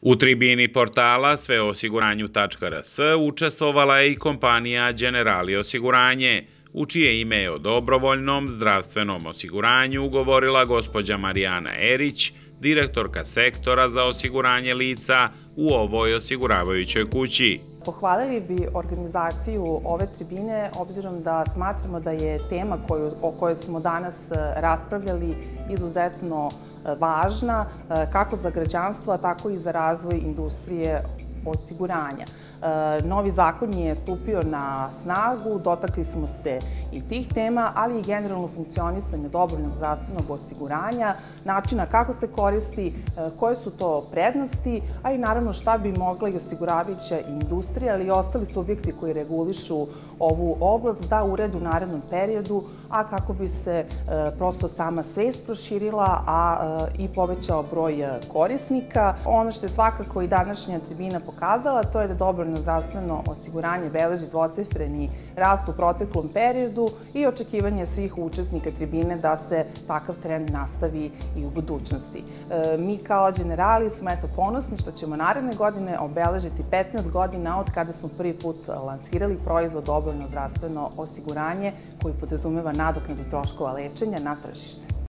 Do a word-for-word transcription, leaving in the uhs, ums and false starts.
U tribini portala sve o osiguranju tačka r s učestvovala je i kompanija Generali osiguranje, u čije ime je o dobrovoljnom zdravstvenom osiguranju govorila gospođa Marijana Erić, direktorka sektora za osiguranje lica u ovoj osiguravajućoj kući. Pohvalili bi organizaciju ove tribine, obzirom da smatramo da je tema koju, o kojoj smo danas raspravljali izuzetno važna, kako za građanstvo, tako i za razvoj industrije osiguranja. Novi zakon je stupio na snagu, dotakli smo se i tih tema, ali i generalno funkcionisanje dobrovoljnog zdravstvenog osiguranja, načina kako se koristi, koje su to prednosti, a i naravno šta bi mogla i osiguravajuća industrija, ali i ostali subjekti koji regulišu ovu oblast da urede u narednom periodu, a kako bi se prosto sama svest proširila, a i povećao broj korisnika. Ono što je svakako i današnja tribina pokazala, to je da dobrovoljno zdravstveno osiguranje beleži dvocifreni rast u proteklom periodu i očekivanje svih učesnika tribine da se takav trend nastavi i u budućnosti. Mi kao Generali smo eto ponosni što ćemo naredne godine obeležiti petnaest godina od kada smo prvi put lansirali proizvod dobrovoljno zdravstveno osiguranje koji podrazumeva nadoknadu troškova lečenja na tržište.